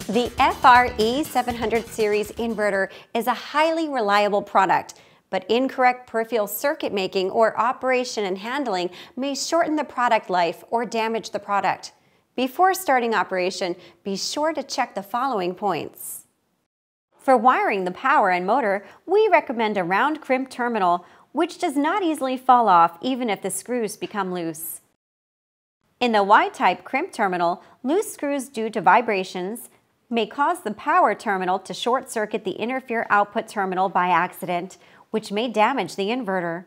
The FRE 700 series inverter is a highly reliable product, but incorrect peripheral circuit making or operation and handling may shorten the product life or damage the product. Before starting operation, be sure to check the following points. For wiring the power and motor, we recommend a round crimp terminal, which does not easily fall off even if the screws become loose. In the Y-type crimp terminal, loose screws due to vibrations may cause the power terminal to short-circuit the interfere output terminal by accident, which may damage the inverter.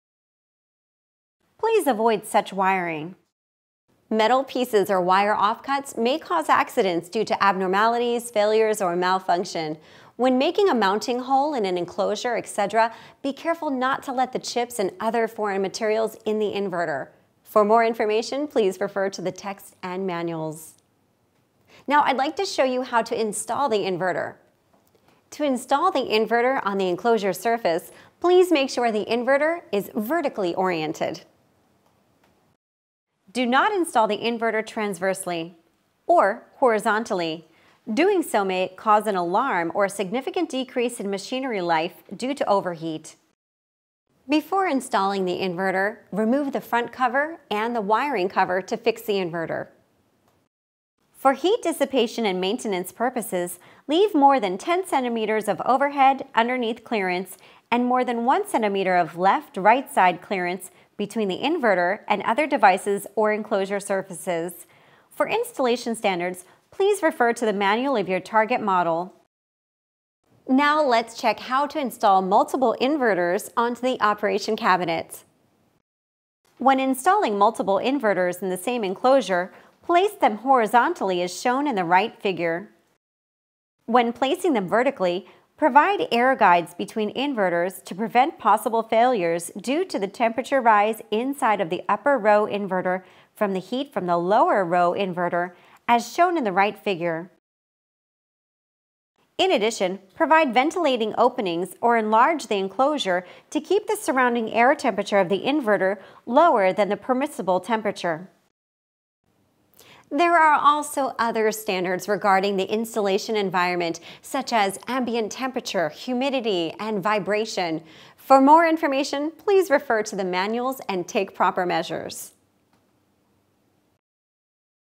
Please avoid such wiring. Metal pieces or wire offcuts may cause accidents due to abnormalities, failures, or malfunction. When making a mounting hole in an enclosure, etc., be careful not to let the chips and other foreign materials in the inverter. For more information, please refer to the text and manuals. Now, I'd like to show you how to install the inverter. To install the inverter on the enclosure surface, please make sure the inverter is vertically oriented. Do not install the inverter transversely or horizontally. Doing so may cause an alarm or a significant decrease in machinery life due to overheat. Before installing the inverter, remove the front cover and the wiring cover to fix the inverter. For heat dissipation and maintenance purposes, leave more than 10 centimeters of overhead underneath clearance and more than 1 centimeter of left-right side clearance between the inverter and other devices or enclosure surfaces. For installation standards, please refer to the manual of your target model. Now let's check how to install multiple inverters onto the operation cabinet. When installing multiple inverters in the same enclosure, place them horizontally as shown in the right figure. When placing them vertically, provide air guides between inverters to prevent possible failures due to the temperature rise inside of the upper row inverter from the heat from the lower row inverter, as shown in the right figure. In addition, provide ventilating openings or enlarge the enclosure to keep the surrounding air temperature of the inverter lower than the permissible temperature. There are also other standards regarding the installation environment, such as ambient temperature, humidity, and vibration. For more information, please refer to the manuals and take proper measures.